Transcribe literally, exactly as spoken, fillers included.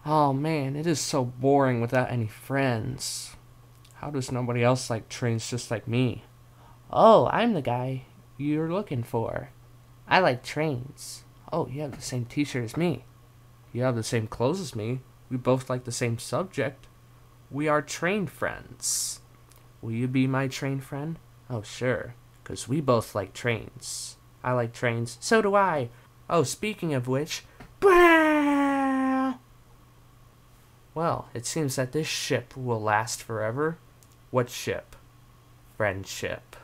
Oh man, it is so boring without any friends. How does nobody else like trains just like me? Oh, I'm the guy you're looking for. I like trains. Oh, you have the same t shirt as me. You have the same clothes as me. We both like the same subject. We are train friends. Will you be my train friend? Oh, sure, 'cause we both like trains. I like trains. So do I. Oh, speaking of which. Well, it seems that this ship will last forever. What ship? Friendship.